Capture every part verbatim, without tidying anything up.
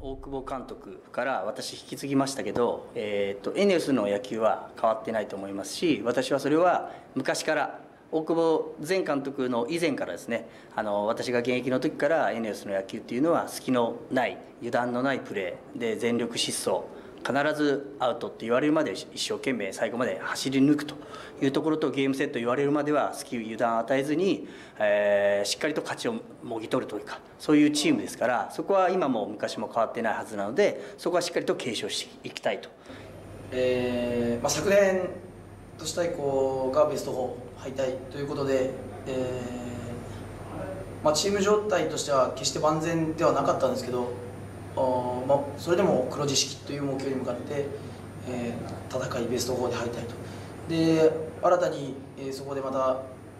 大久保監督から私引き継ぎましたけど、えー、とエネオスの野球は変わってないと思いますし、私はそれは昔から大久保前監督の以前からですね、あの私が現役の時からエネオスの野球っていうのは隙のない油断のないプレーで全力疾走、必ずアウトって言われるまで一生懸命最後まで走り抜くというところと、ゲームセット言われるまでは隙油断を与えずに、えー、しっかりと勝ちをもぎ取るというか、そういうチームですから、そこは今も昔も変わってないはずなので、そこはしっかりと継承していきたいと。 えーまあ、昨年都市対抗がベストよん敗退ということで、えーまあ、チーム状態としては決して万全ではなかったんですけど、あまあ、それでも黒字式という目標に向かって、えー、戦いベストよんで敗退と。で新たに、えー、そこでまた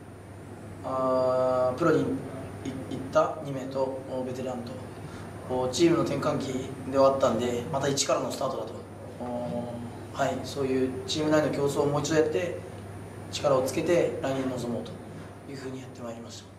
あプロに行ったにめいとベテランとチームの転換期ではあったんで、また一からのスタートだと、はい、そういうチーム内の競争をもう一度やって力をつけて来年に臨もうというふうにやってまいりました。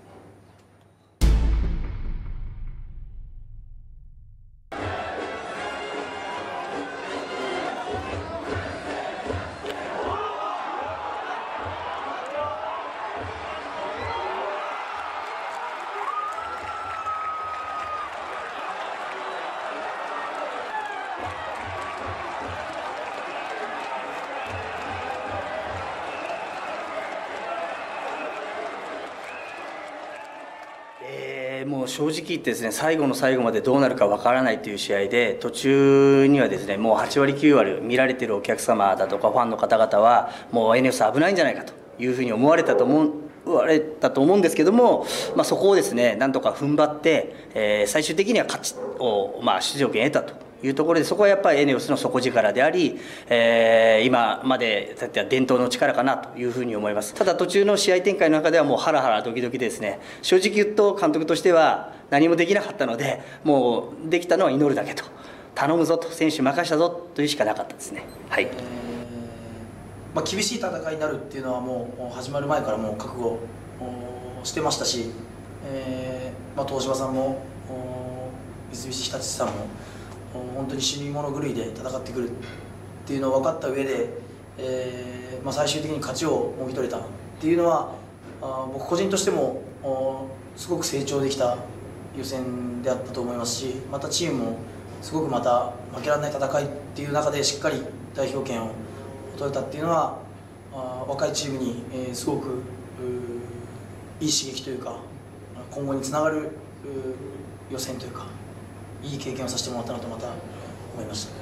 もう正直言ってですね、最後の最後までどうなるかわからないという試合で、途中にはですね、もうはちわりきゅうわり見られているお客様だとかファンの方々はもうエネオス危ないんじゃないかというふうに思われたと思う言われたと思うんですけども、まあ、そこをですねなんとか踏ん張って、えー、最終的には勝ちを、まあ、出場権を得たというところで、そこはやっぱりエネオスの底力であり、えー、今までだっては伝統の力かなというふうに思います。ただ途中の試合展開の中ではもうハラハラドキドキですね、正直言うと監督としては何もできなかったので、もうできたのは祈るだけと、頼むぞと、選手任したぞというしかなかったですね。はい、えーまあ、厳しい戦いになるっていうのはもう始まる前からもう覚悟してましたし、えーまあ、東芝さんも三菱日立さんも本当に死に物狂いで戦ってくるっていうのを分かった上で、えーまあ、最終的に勝ちをもぎ取れたっていうのは、あ僕個人としてもすごく成長できた予選であったと思いますし、またチームもすごくまた負けられない戦いっていう中でしっかり代表権を取れたっていうのは、あ若いチームに、えー、すごくいい刺激というか、今後につながる予選というか、いい経験をさせてもらったなとまた思いました。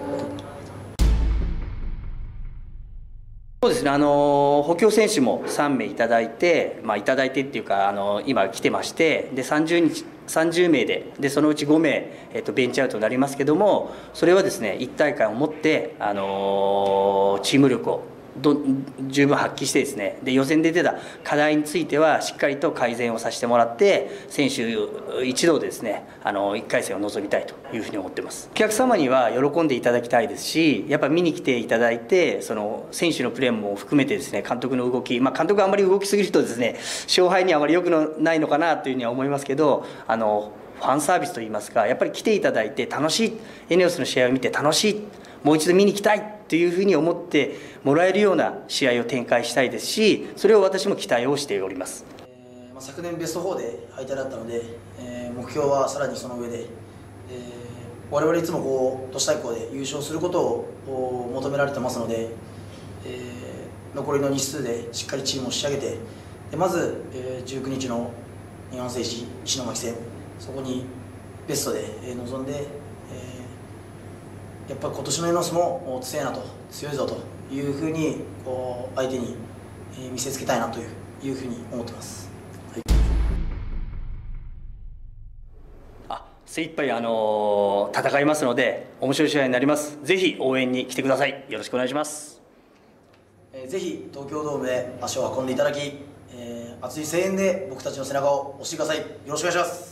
そうですね、あの補強選手もさんめいいただいて、まあ、いただいてっていうか、あの今来てまして、でさんじゅうにちさんじゅうめいで、でそのうちごめい、えっと、ベンチアウトになりますけども、それはですねいち大会をもって、あのチーム力をど十分発揮してですね、で予選で出た課題についてはしっかりと改善をさせてもらって、選手一同でですねあのいっかいせんを臨みたいというふうに思ってます。お客様には喜んでいただきたいですし、やっぱ見に来ていただいて、その選手のプレーも含めてですね、監督の動き、まあ、監督があまり動きすぎるとですね勝敗にあまり良くないのかなというふうには思いますけど、あのファンサービスといいますか、やっぱり来ていただいて楽しい、エネオスの試合を見て楽しい、もう一度見に来たいというふうに思ってもらえるような試合を展開したいですし、それを私も期待をしております。 えーまあ、昨年ベストよんで敗退だったので、えー、目標はさらにその上で、えー、我々いつもこう都市対抗で優勝することを求められてますので、えー、残りの日数でしっかりチームを仕上げて、でまず、えー、じゅうくにちの日本製紙石巻戦、そこにベストで臨んで、やっぱり今年のエノスも強いなと、強いぞというふうにこう相手に見せつけたいなというふうに思ってます。はい、 あ精一杯あの戦いますので、面白い試合になります。ぜひ応援に来てください。よろしくお願いします。 えー、ぜひ東京ドームで足を運んでいただき、えー、熱い声援で僕たちの背中を押してください。よろしくお願いします。